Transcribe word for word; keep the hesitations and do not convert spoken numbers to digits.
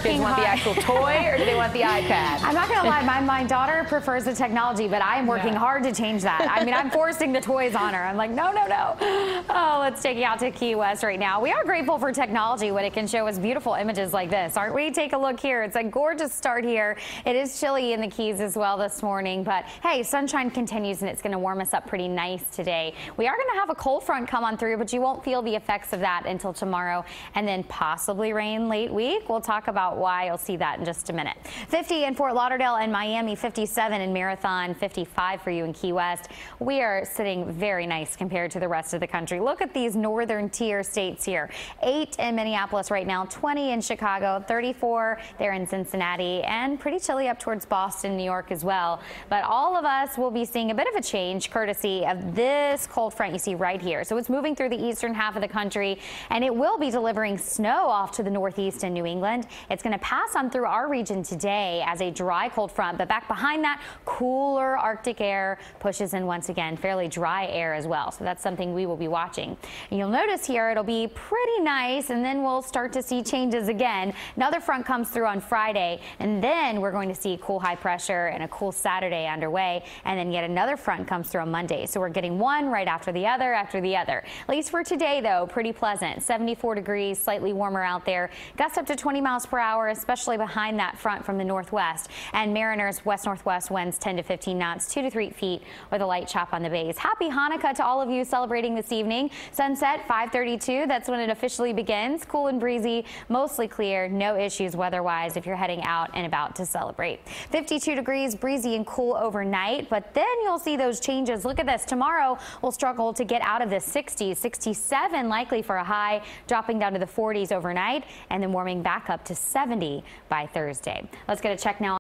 working want hard. the actual toy or do they want the iPad? I'm not gonna lie, my, my daughter prefers the technology, but I am working Yeah. hard to change that. I mean, I'm forcing the toys on her. I'm like, no, no, no. Oh, let's take you out to Key West right now. We are grateful for technology when it can show us beautiful images like this, aren't we? Take a look here. It's a gorgeous start here. It is chilly in the Keys as well this morning, but hey, sunshine continues and it's gonna warm us up pretty nice today. We are gonna have a cold front come on through, but you won't feel the effects of that until tomorrow, and then possibly rain late week. We'll talk about why. You'll see that in just a minute. fifty in Fort Lauderdale and Miami, fifty-seven in Marathon, fifty-five for you in Key West. We are sitting very nice compared to the rest of the country. Look at these northern tier states here. eight in Minneapolis right now, twenty in Chicago, thirty-four there in Cincinnati, and pretty chilly up towards Boston, New York as well. But all of us will be seeing a bit of a change courtesy of this cold front you see right here. So it's moving through the eastern half of the country, and it will be delivering snow off to the northeast and New England. It's going to pass on through our region today as a dry cold front, but back behind that, cooler Arctic air pushes in once again, fairly dry air as well. So that's something we will be watching. And you'll notice here it'll be pretty nice, and then we'll start to see changes again. Another front comes through on Friday, and then we're going to see cool high pressure and a cool Saturday underway, and then yet another front comes through on Monday. So we're getting one right after the other after the other. At least for today, though, pretty pleasant. seventy-four degrees, slightly warmer out there. Gusts up to twenty miles per hour, especially behind that front from the northwest. And Mariners west-northwest winds ten to fifteen knots, two to three feet with a light chop on the bays. Happy Hanukkah to all of you celebrating this evening. Sunset five thirty-two. That's when it officially begins. Cool and breezy, mostly clear, no issues weather-wise if you're heading out and about to celebrate. fifty-two degrees, breezy and cool overnight, but then you'll see those changes. Look at this. Tomorrow we'll struggle to get out of the sixties, sixty-seven likely for a high, dropping down to the forties overnight, and then warming back up to seventy by Thursday. Let's get a check now.